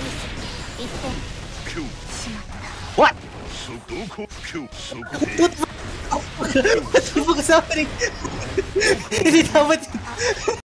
What? What the fuck is happening? Is it happening?